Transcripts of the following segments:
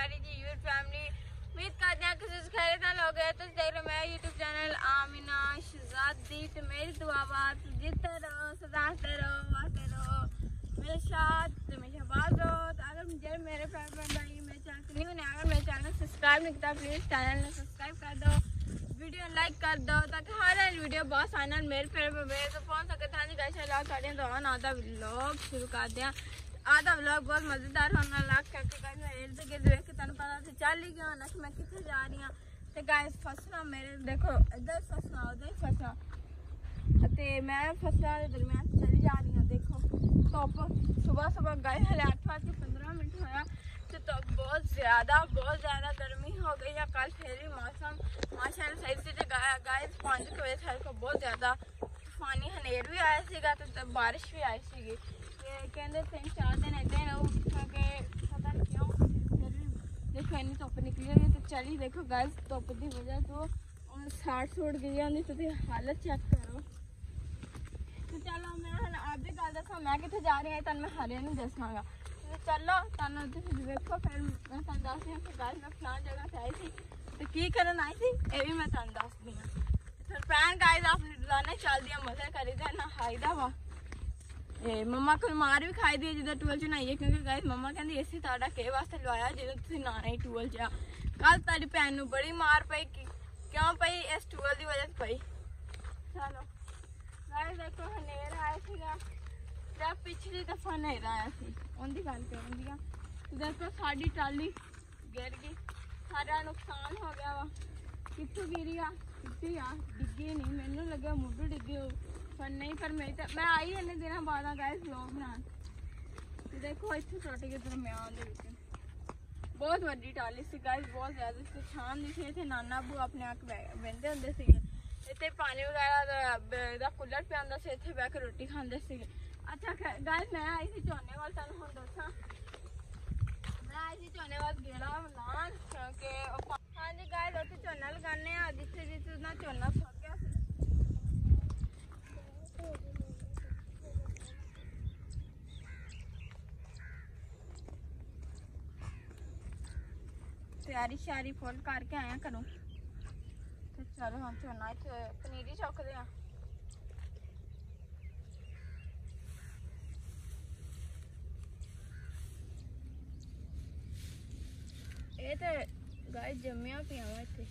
प्यारी जी YouTube family. उम्मीद करते हैं कि खैरियत हो गए। तो देख रहे मेरा यूट्यूब चैनल आमिना शहजादी। तो मेरी दुआ बात जीते रहो, सदाते रहो, आते रहो मेरे साथ, तो मेरे आवाज हो। तो अगर मुझे मेरे भाई मेरे चैनल न्यू ने अगर मेरे चैनल सब्सक्राइब नहीं किया प्लीज़ चैनल ने सब्सक्राइब कर दो, वीडियो लाइक कर दो ताकि हर वीडियो बहुत आना मेरे फेवरेट वे तो पहुंच सके। था जी कैसे लाओ साढ़े तो आधा व्लॉग शुरू कर दिया। आधा व्लॉग बहुत मज़ेदार होने लग क्योंकि मैं इर्द गिर्द देख के तुम पता तो चल ही गया ना कि मैं कितने जा रही हूँ। तो गाइस फसला मेरे देखो इधर फसला उधर फसला ते मैं फसला के दरम्यान चली जा रही हूँ। देखो धुप सुबह सुबह गए हले 8:15 होया तो धुप बहुत ज़्यादा गर्मी हो गई है। कल फिर भी मौसम माशाल्लाह सही से गाइस 5 बजे साल को बहुत ज़्यादा तूफानी हनेर भी आया सीगा तो बारिश भी आई सीगी। कहते 3-4 दिन ऐसे क्योंकि पता नहीं क्यों फिर भी देखो इन्नी धुप निकली हुई तो चली देखो गाइस धुप की वजह तो 60 सुट गई है तो हालत चेक करो। तो चलो मैं आप भी गल दसा मैं कितने जा रही हूँ तुम मैं हरे नहीं दसागा। तो चलो तुम देखो फिर मैं तुम दस दी कि गाइस मैं फलान जगह से आई थी तो की करन आई थी ये भी मैं तुम दस दी। फिर भैन गाइस अपनी रोजाना चलती मजे करी दे ना खाईदा वा। मम्मा को मार भी खाई दी जिदा टूल च नहाइए क्योंकि गाइस मम्मा कहती इसी ताड़ा के वास्ते लवाया जो तुम नहाना ही टूल च। कल तेरी भैन नूं बड़ी मार पई क्यों पई इस टूल की वजह से पई। चलो गाइस देखो हनेर आया सीगा जब पिछली दफा हनेर आया सी उनकी गल करूँगी। देखो साड़ी ट्राली गिर गई सारा नुकसान हो गया वा। कितों गिरी आ कितनी आ डिग्गी नहीं मैनू लगे मुढ़ डिग्गे पर नहीं पर मैं आई इन्ने दिन बाद गाइस व्लॉग बनान। देखो इतने टुट गए दरम्यान बहुत वड्डी टाली सी गाइस बहुत ज़्यादा छान दी सी। इतने नाना अबू अपने आप बहते होंगे थे इतने पानी वगैरह कूलर पे आंदा से इतने बह के रोटी खाते थे। अच्छा गाइस मैं आई थी झोने वाल तुम हम दसा मैं आई थी झोने वाल गेड़ा लान क्योंकि हाँ जी गाइस उत्थे झोना लगाने जिथे जिथे ना झोना सुक गया तैयारी श्यारी फुल करके आया करूँ। तो चलो हम झोना इतने पनीरी चुकते हैं। ये तो गाय जम्मिया पिया वा इत्थे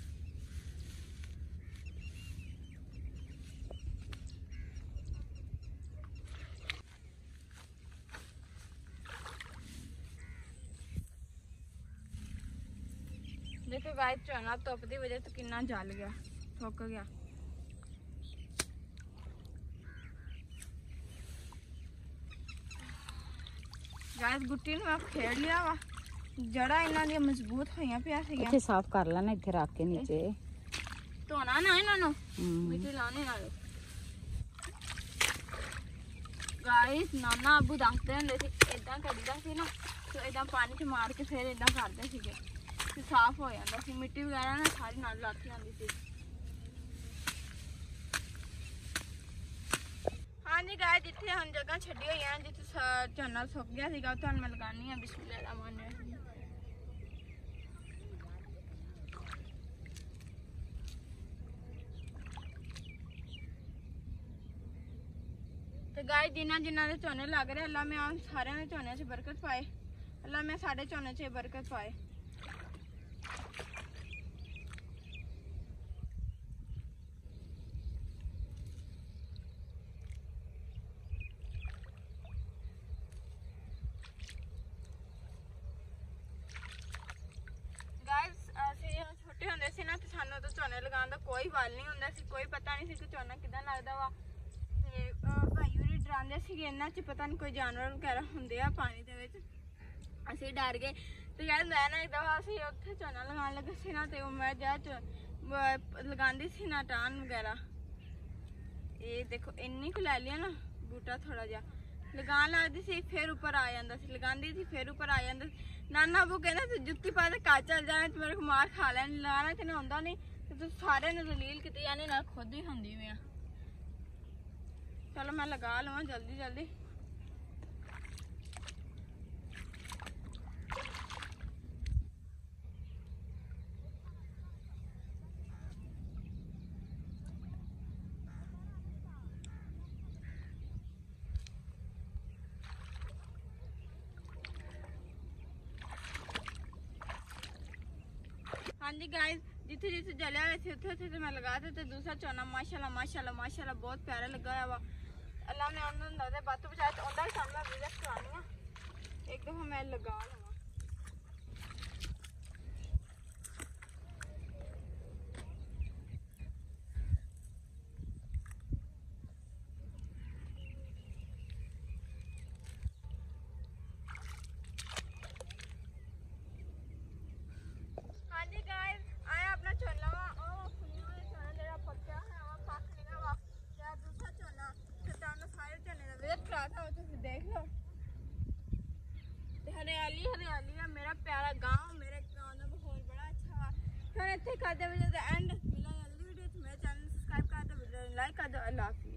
देखो गाइस झोना धुप की वजह तो कितना जल गया सुक गया। गाइस गुट्टी ने मैं खेड़ लिया वा जड़ा इन्हां दी मजबूत होइयां पिया सी। इत्थे साफ कर लेना इत्थे रख के नीचे धोना ना इन्हां नूं मिट्टी लाने नाल। गाइस नाना अबू दसदे हुंदे सी इदां करीदा सी ना तो इदां पानी च मार के फिर इदां करदे सीगे तो साफ हो जाता सी मिट्टी वगैरह ना सारी नाल लाती आती सी। हाँ जी गाइस जिथे हम जगह छड्डी हुई है जिथे झोना सुक गया सीगा तुहानूं मैं लगानी है बिस्मिल्लाह रहमान रहीम। तो गाइस जिन्हां जिन्हां दे झोने लग रहे अल्लाह मैं सारे ने झोने च बरकत पाए अल्लाह मैं साढ़े झोने च बरकत पाए। छोटे होंगे से ना तो सानू तो झोने लगाने का कोई वाल नहीं होंदा सी कोई पता नहीं सी कि झोना किदां लगदा वा। भाई होरी डरांदे सी इन्हां च पता नहीं कोई जानवर वगैरह होंदे आ पानी दे विच असीं डर गए। तो यार मैं ना एक दफा असीं उत्थे झोना लगान लगे सी ना ते मैं लगांदी सी ना टान वगैरह ये देखो इन्नी को लै लिया ना बूटा थोड़ा जा लगान लगदी सी फिर ऊपर आ जांदा सी लगांदी सी फिर ऊपर आ जांदा। नाना अबू कहना तू जुत्ती पा के घर चल जाए तो मेरे को मार खा लैनी लगाना तेन आंदा नहीं तो तू सारे ने दलील की यानी ना खुद ही खांदी मैं। चलो मैं लगा लवां जल्दी जल्दी। जी गाइस, जिथे जिथे जले हुए थे उथे उथे मैं लगा थे दूसरा चौना माशाल्लाह माशाल्लाह माशाल्लाह बहुत प्यारा लगा हुआ। अल्लाह ने उन्होंने बातों बचाया तो उधर सामने विजिट करानी है एक दफा मैं लगा लवा। हाँ जी गाइस, आया अपना चोला और फुलियों में चोला जरा पक्का है और पाक लेगा वा या दूसरा चोला चट्टानों सारे चने का विजिट करा था तो देख लो। हरियाली हरियाली है, मेरा प्यारा गांव, मेरे गांव का माहौल बड़ा अच्छा है। फिर इतने कर दे वीडियो का एंड मिला जल्दी वीडियो, मेरे चैनल सब्सक्राइब कर दो, वीडियो लाइक कर दो। अल्लाह हाफिज़।